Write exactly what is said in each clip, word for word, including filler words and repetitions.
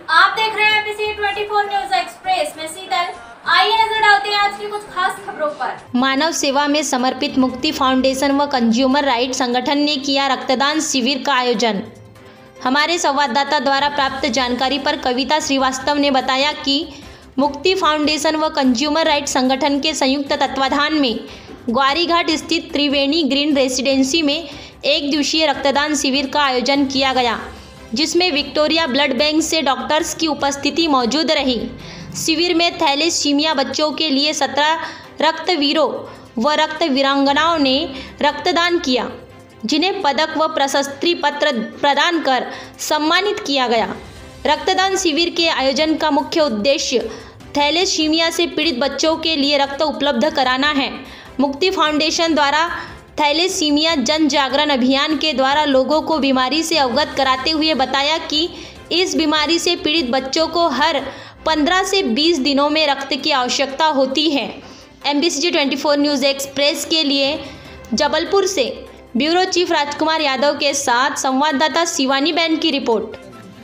आप देख रहे हैं एमबीसी चौबीस न्यूज एक्सप्रेस में शीतल। आइए नजर डालते हैं आज की कुछ खास खबरों पर। मानव सेवा में समर्पित मुक्ति फाउंडेशन व कंज्यूमर राइट संगठन ने किया रक्तदान शिविर का आयोजन। हमारे संवाददाता द्वारा प्राप्त जानकारी पर कविता श्रीवास्तव ने बताया कि मुक्ति फाउंडेशन व कंज्यूमर राइट संगठन के संयुक्त तत्वाधान में ग्वारीघाट स्थित त्रिवेणी ग्रीन रेसिडेंसी में एक दिवसीय रक्तदान शिविर का आयोजन किया गया, जिसमें विक्टोरिया ब्लड बैंक से डॉक्टर्स की उपस्थिति मौजूद रही। शिविर में थैलेसीमिया बच्चों के लिए सत्रह रक्तवीरों व रक्त वीरांगनाओं ने रक्तदान किया, जिन्हें पदक व प्रशस्ति पत्र प्रदान कर सम्मानित किया गया। रक्तदान शिविर के आयोजन का मुख्य उद्देश्य थैलेसीमिया से पीड़ित बच्चों के लिए रक्त उपलब्ध कराना है। मुक्ति फाउंडेशन द्वारा थैलेसीमिया जन जागरण अभियान के द्वारा लोगों को बीमारी से अवगत कराते हुए बताया कि इस बीमारी से पीड़ित बच्चों को हर पंद्रह से बीस दिनों में रक्त की आवश्यकता होती है। एमबीसी चौबीस न्यूज़ एक्सप्रेस के लिए जबलपुर से ब्यूरो चीफ राजकुमार यादव के साथ संवाददाता शिवानी बैन की रिपोर्ट।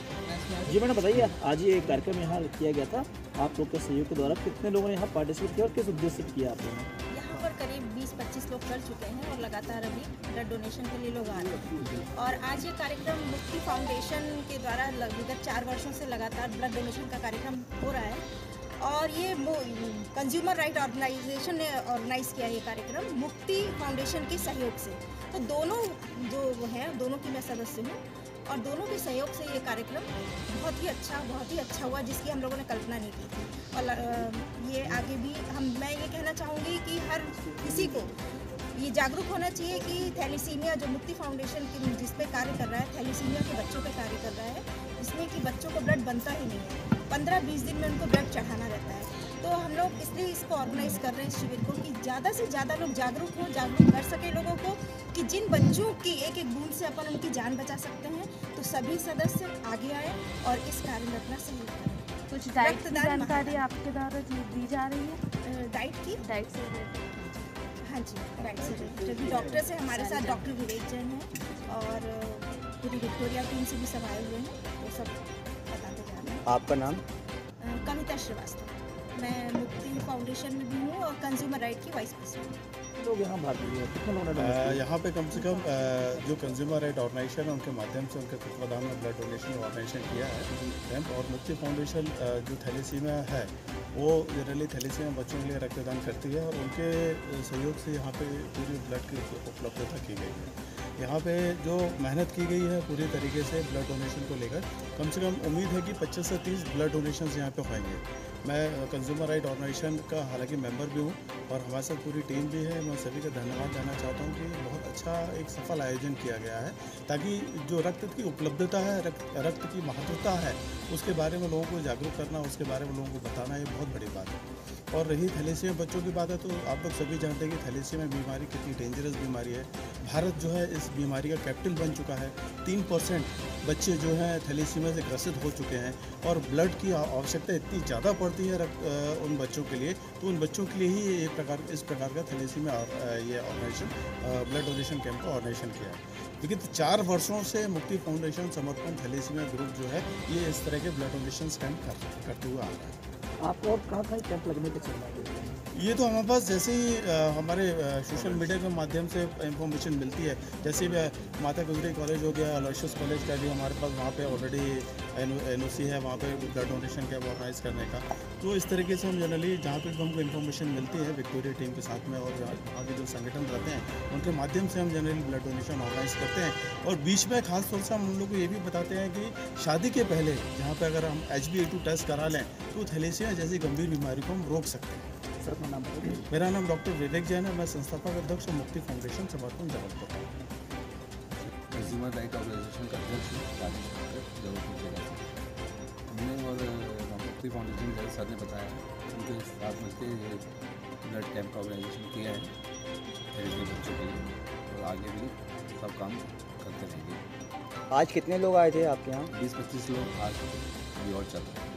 जी मैडम बताइए, आज ये कार्यक्रम यहाँ किया गया था, आप लोग के सहयोग के द्वारा कितने लोगों ने यहाँ पार्टिसिपेट किया और किस उद्देश्य से किया आपने? यहाँ पर करीब बीस पच्चीस लोग कर चुके हैं और लगातार अभी ब्लड डोनेशन के लिए लोग आ रहे हैं। और आज ये कार्यक्रम मुक्ति फाउंडेशन के द्वारा विगत चार वर्षों से लगातार ब्लड डोनेशन का कार्यक्रम हो रहा है और ये कंज्यूमर राइट ऑर्गेनाइजेशन ने ऑर्गेनाइज किया ये कार्यक्रम मुक्ति फाउंडेशन के सहयोग से। तो दोनों जो हैं, दोनों की मैं सदस्य हूँ और दोनों के सहयोग से ये कार्यक्रम बहुत ही अच्छा बहुत ही अच्छा हुआ, जिसकी हम लोगों ने कल्पना नहीं की थी। और ये आगे भी हम मैं ये कहना चाहूँगी कि हर किसी को ये जागरूक होना चाहिए कि थैलेसीमिया जो मुक्ति फाउंडेशन की जिस पे कार्य कर रहा है, थैलेसीमिया के बच्चों पे कार्य कर रहा है, जिसमें कि बच्चों को ब्लड बनता ही नहीं है, पंद्रह बीस दिन में उनको ब्लड चढ़ाना रहता है। तो हम लोग इसलिए इसको ऑर्गेनाइज कर रहे हैं इस शिविर को कि ज़्यादा से ज़्यादा लोग जागरूक हों, जागरूक कर सके लोगों को कि जिन बच्चों की एक एक बूंद से अपन उनकी जान बचा सकते हैं। तो सभी सदस्य आगे आए और इस कार्य में अपना सहयोग करें। कुछ डाइट की जानकारी आपके द्वारा दी जा रही है? डाइट की डाइट से हाँ जी, डाइट से रिलेटेड डॉक्टर से हमारे साथ डॉक्टर विवेक जैन हैं और पूरी विक्टोरिया टीम से भी सब आए हुए हैं, तो सब बताते जा रहे हैं। आपका नाम? कविता श्रीवास्तव। मैं मुक्ति फाउंडेशन में भी हूँ और कंज्यूमर राइट की वाइस प्रेसिडेंट। लोग यहाँ भाग लिए कितने लोगों ने? यहाँ पे कम से कम जो कंज्यूमर राइट ऑर्गेनाइजेशन है उनके माध्यम से उनके तत्वाधान में ब्लड डोनेशन ऑर्गेनाइजेशन किया है। और मुक्ति फाउंडेशन जो थैलेसीमिया है वो जनरली थैलेसीमिया बच्चों के लिए रक्तदान करती है और उनके सहयोग से यहाँ पे पूरी ब्लड की उपलब्धता की गई है। यहाँ पे जो मेहनत की गई है पूरी तरीके से ब्लड डोनेशन को लेकर, कम से कम उम्मीद है कि पच्चीस से तीस ब्लड डोनेशन यहाँ पे होंगे। मैं कंज्यूमर राइट ऑर्गेनाइजेशन का हालांकि मेंबर भी हूँ और हमारे साथ पूरी टीम भी है। मैं सभी का धन्यवाद देना चाहता हूँ कि बहुत अच्छा एक सफल आयोजन किया गया है, ताकि जो रक्त की उपलब्धता है, रक्त रक्त की महत्वता है, उसके बारे में लोगों को जागरूक करना, उसके बारे में लोगों को बताना, ये बहुत बड़ी बात है। और रही थैलेसीमिया बच्चों की बात है तो आप लोग सभी जानते हैं कि थैलेसीमिया बीमारी कितनी डेंजरस बीमारी है। भारत जो है इस बीमारी का कैपिटल बन चुका है। तीन परसेंट बच्चे जो हैं थैलेसीमिया से ग्रसित हो चुके हैं और ब्लड की आवश्यकता इतनी ज़्यादा पड़ती है उन बच्चों के लिए, तो उन बच्चों के लिए ही एक प्रकार इस प्रकार का थैलेसीमिया ये ऑर्गेनाइजेशन ब्लड डोनेशन कैंप का ऑर्गेनाइजेशन किया है। लेकिन तो चार वर्षों से मुक्ति फाउंडेशन समर्पण थैलेसीमिया ग्रुप जो है ये इस तरह के ब्लड डोनेशन कैंप कर, करते हुए आ रहा है। आपको और कहाँ कहाँ कैंप लगने के चल रहा है? ये तो हमारे पास जैसे ही हमारे सोशल मीडिया के माध्यम से इंफॉर्मेशन मिलती है, जैसे माता गुजरी कॉलेज हो गया, अलोयसियस कॉलेज का भी हमारे पास वहाँ पे ऑलरेडी एन ओ सी है, वहाँ पे ब्लड डोनेशन कैंप ऑर्गेनाइज करने का। तो इस तरीके से हम जनरली जहाँ पे हमको इन्फॉर्मेशन मिलती है विक्टोरिया टीम के साथ में और वहाँ के जो संगठन रहते हैं उनके माध्यम से हम जनरली ब्लड डोनेशन ऑर्गेनाइज करते हैं। और बीच में खास तौर से हम उन लोग को ये भी बताते हैं कि शादी के पहले जहाँ पर अगर हम H B A two test करा लें तो थैलेसीमिया जैसी गंभीर बीमारी को हम रोक सकते हैं। सर अपना नाम बताइए। मेरा नाम डॉक्टर विवेक जैन है, मैं संस्थापक अध्यक्ष मुक्ति फाउंडेशन समर्पण जबलपुर। कंज्यूमर राइट ऑर्गेनाइजेशन का अध्यक्ष राजेश जबलपुर जिला से। हमने और मुक्ति फाउंडेशन के सर ने बताया उनके साथ मिलकर ये ब्लड कैंप का ऑर्गेनाइजेशन किया है थैलेसीमिया बच्चों के लिए और आगे भी सब काम करते रहेंगे। आज कितने लोग आए थे आपके यहाँ? बीस पच्चीस लोग आज अभी और चल रहे हैं।